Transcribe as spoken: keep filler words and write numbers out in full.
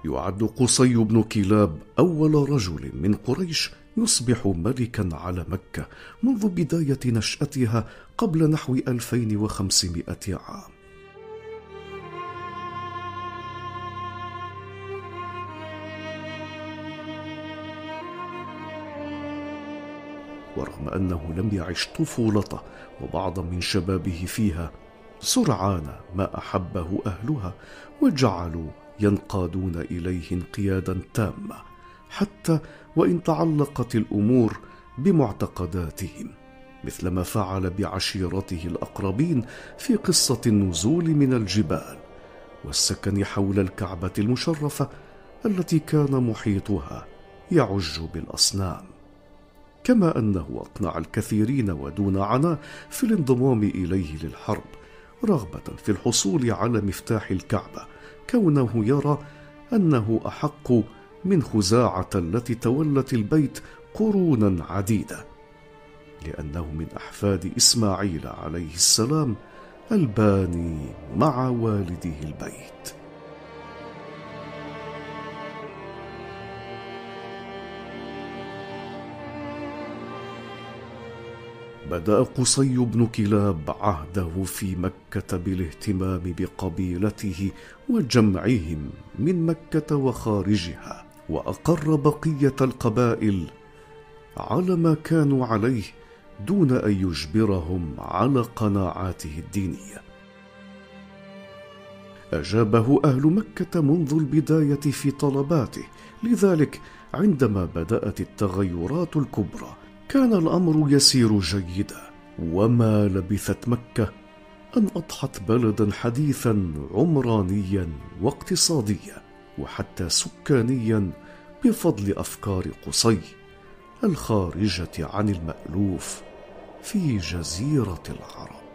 يعد قصي بن كلاب أول رجل من قريش يصبح ملكا على مكة منذ بداية نشأتها قبل نحو ألفين وخمسمائة عام. ورغم أنه لم يعش طفولته وبعضا من شبابه فيها، سرعان ما أحبه أهلها وجعلوا ينقادون إليه انقيادا تاما، حتى وإن تعلقت الأمور بمعتقداتهم، مثلما فعل بعشيرته الأقربين في قصة النزول من الجبال والسكن حول الكعبة المشرفة التي كان محيطها يعج بالأصنام. كما أنه أقنع الكثيرين ودون عناء في الانضمام إليه للحرب، رغبة في الحصول على مفتاح الكعبة، كونه يرى أنه أحق من خزاعة التي تولت البيت قرونا عديدة، لأنه من أحفاد إسماعيل عليه السلام الباني مع والده البيت. بدأ قصي بن كلاب عهده في مكة بالاهتمام بقبيلته وجمعهم من مكة وخارجها، وأقر بقية القبائل على ما كانوا عليه دون أن يجبرهم على قناعاته الدينية. أجابه أهل مكة منذ البداية في طلباته، لذلك عندما بدأت التغيرات الكبرى كان الأمر يسير جيدا، وما لبثت مكة أن أضحت بلدا حديثا عمرانيا واقتصاديا وحتى سكانيا بفضل أفكار قصي الخارجة عن المألوف في جزيرة العرب.